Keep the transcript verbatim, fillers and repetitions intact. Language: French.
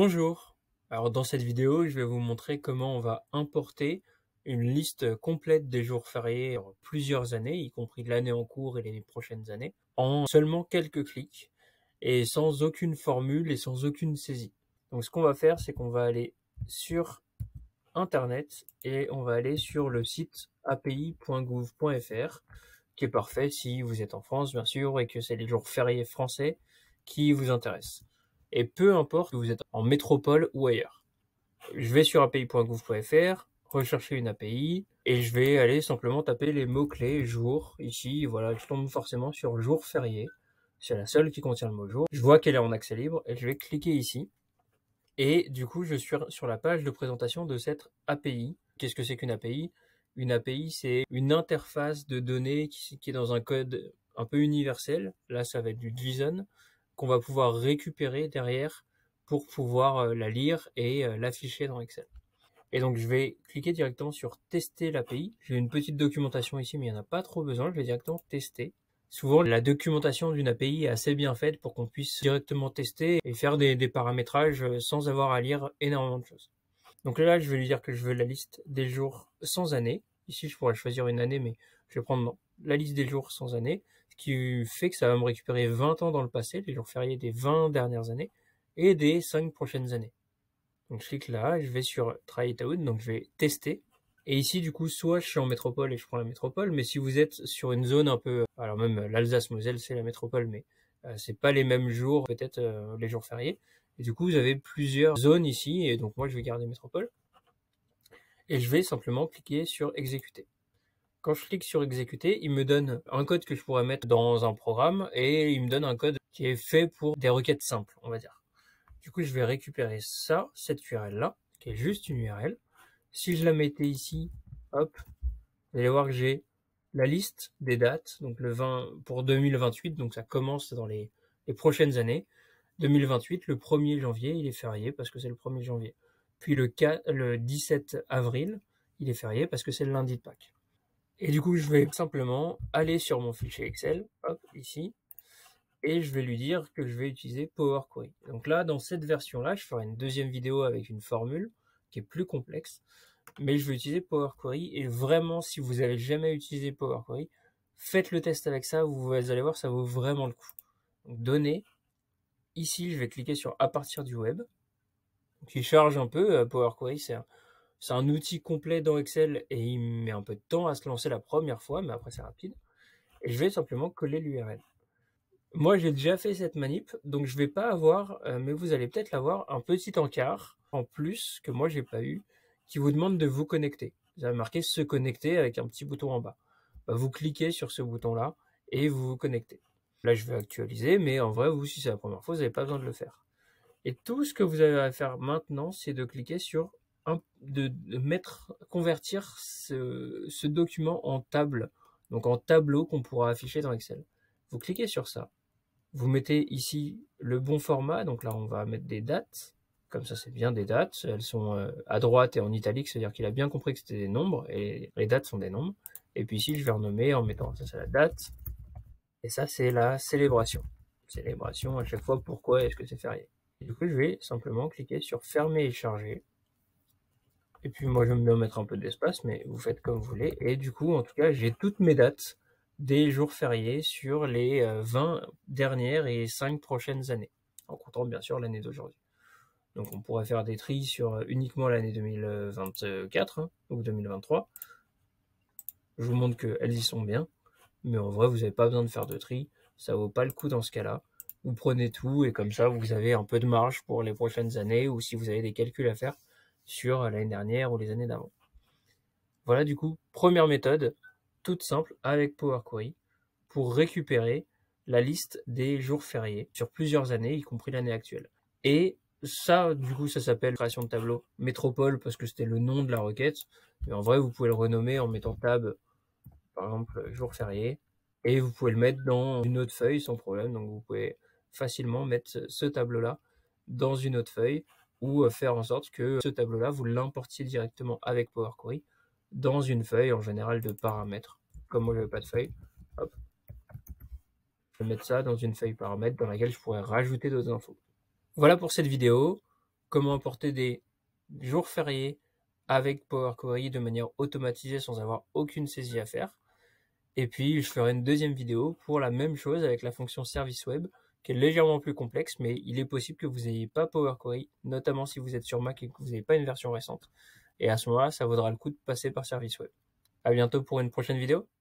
Bonjour! Alors dans cette vidéo, je vais vous montrer comment on va importer une liste complète des jours fériés en plusieurs années, y compris l'année en cours et les prochaines années, en seulement quelques clics et sans aucune formule et sans aucune saisie. Donc ce qu'on va faire, c'est qu'on va aller sur Internet et on va aller sur le site a p i point gouv point f r, qui est parfait si vous êtes en France bien sûr et que c'est les jours fériés français qui vous intéressent. Et peu importe que vous êtes en métropole ou ailleurs. Je vais sur a p i point gouv point f r, rechercher une A P I, et je vais aller simplement taper les mots-clés jour. Ici, voilà, je tombe forcément sur jour férié. C'est la seule qui contient le mot jour. Je vois qu'elle est en accès libre et je vais cliquer ici. Et du coup, je suis sur la page de présentation de cette A P I. Qu'est-ce que c'est qu'une A P I? Une A P I, c'est une interface de données qui, qui est dans un code un peu universel. Là, ça va être du JSON qu'on va pouvoir récupérer derrière pour pouvoir euh, la lire et euh, l'afficher dans Excel. Et donc, je vais cliquer directement sur tester l'A P I. J'ai une petite documentation ici, mais il n'y en a pas trop besoin. Je vais directement tester. Souvent, la documentation d'une A P I est assez bien faite pour qu'on puisse directement tester et faire des, des paramétrages sans avoir à lire énormément de choses. Donc là, je vais lui dire que je veux la liste des jours sans année. Ici, je pourrais choisir une année, mais je vais prendre la liste des jours sans année, ce qui fait que ça va me récupérer vingt ans dans le passé, les jours fériés des vingt dernières années et des cinq prochaines années. Donc je clique là, je vais sur Try it out, donc je vais tester. Et ici, du coup, soit je suis en métropole et je prends la métropole, mais si vous êtes sur une zone un peu, alors même l'Alsace-Moselle, c'est la métropole, mais euh, c'est pas les mêmes jours, peut-être euh, les jours fériés. Et du coup, vous avez plusieurs zones ici, et donc moi, je vais garder métropole. Et je vais simplement cliquer sur exécuter. Quand je clique sur exécuter, il me donne un code que je pourrais mettre dans un programme, et il me donne un code qui est fait pour des requêtes simples, on va dire. Du coup, je vais récupérer ça, cette U R L-là, qui est juste une U R L. Si je la mettais ici, hop, vous allez voir que j'ai la liste des dates, donc le vingt pour deux mille vingt-huit, donc ça commence dans les, les prochaines années. deux mille vingt-huit, le premier janvier, il est férié parce que c'est le premier janvier. Puis le, quatre, le dix-sept avril, il est férié parce que c'est le lundi de Pâques. Et du coup, je vais simplement aller sur mon fichier Excel, hop, ici, et je vais lui dire que je vais utiliser Power Query. Donc là, dans cette version-là, je ferai une deuxième vidéo avec une formule qui est plus complexe, mais je vais utiliser Power Query, et vraiment, si vous n'avez jamais utilisé Power Query, faites le test avec ça, vous allez voir, ça vaut vraiment le coup. Donc, données, ici, je vais cliquer sur à partir du web, qui charge un peu. Power Query, c'est un, c'est un outil complet dans Excel, et il met un peu de temps à se lancer la première fois, mais après c'est rapide. Et je vais simplement coller l'U R L. Moi, j'ai déjà fait cette manip, donc je vais pas avoir, euh, mais vous allez peut-être l'avoir, un petit encart en plus que moi j'ai pas eu, qui vous demande de vous connecter. Vous avez marqué se connecter avec un petit bouton en bas. Bah, vous cliquez sur ce bouton-là et vous vous connectez. Là, je vais actualiser, mais en vrai, vous, si c'est la première fois, vous n'avez pas besoin de le faire. Et tout ce que vous avez à faire maintenant, c'est de cliquer sur un, de, de mettre, convertir ce, ce document en table, donc en tableau qu'on pourra afficher dans Excel. Vous cliquez sur ça. Vous mettez ici le bon format, donc là on va mettre des dates, comme ça c'est bien des dates, elles sont à droite et en italique, c'est-à-dire qu'il a bien compris que c'était des nombres, et les dates sont des nombres. Et puis ici je vais renommer en mettant, ça c'est la date, et ça c'est la célébration. Célébration à chaque fois, pourquoi est-ce que c'est férié. Et du coup je vais simplement cliquer sur fermer et charger. Et puis moi je vais me mettre un peu d'espace, mais vous faites comme vous voulez. Et du coup en tout cas j'ai toutes mes dates des jours fériés sur les vingt dernières et cinq prochaines années, en comptant bien sûr l'année d'aujourd'hui. Donc on pourrait faire des tris sur uniquement l'année deux mille vingt-quatre hein, ou deux mille vingt-trois. Je vous montre qu'elles y sont bien, mais en vrai vous n'avez pas besoin de faire de tri, ça vaut pas le coup dans ce cas-là. Vous prenez tout et comme ça vous avez un peu de marge pour les prochaines années, ou si vous avez des calculs à faire sur l'année dernière ou les années d'avant. Voilà du coup, première méthode, toute simple avec Power Query, pour récupérer la liste des jours fériés sur plusieurs années, y compris l'année actuelle. Et ça, du coup, ça s'appelle création de tableau métropole parce que c'était le nom de la requête. Mais en vrai, vous pouvez le renommer en mettant tab, par exemple, jour férié. Et vous pouvez le mettre dans une autre feuille sans problème. Donc, vous pouvez facilement mettre ce tableau-là dans une autre feuille, ou faire en sorte que ce tableau-là, vous l'importiez directement avec Power Query dans une feuille, en général de paramètres. Comme moi, je n'avais pas de feuille, hop. Je vais mettre ça dans une feuille paramètres dans laquelle je pourrais rajouter d'autres infos. Voilà pour cette vidéo. comment importer des jours fériés avec Power Query de manière automatisée sans avoir aucune saisie à faire. Et puis, je ferai une deuxième vidéo pour la même chose avec la fonction service web, qui est légèrement plus complexe, mais il est possible que vous n'ayez pas Power Query, notamment si vous êtes sur Mac et que vous n'avez pas une version récente. Et à ce moment-là, ça vaudra le coup de passer par service web. À bientôt pour une prochaine vidéo.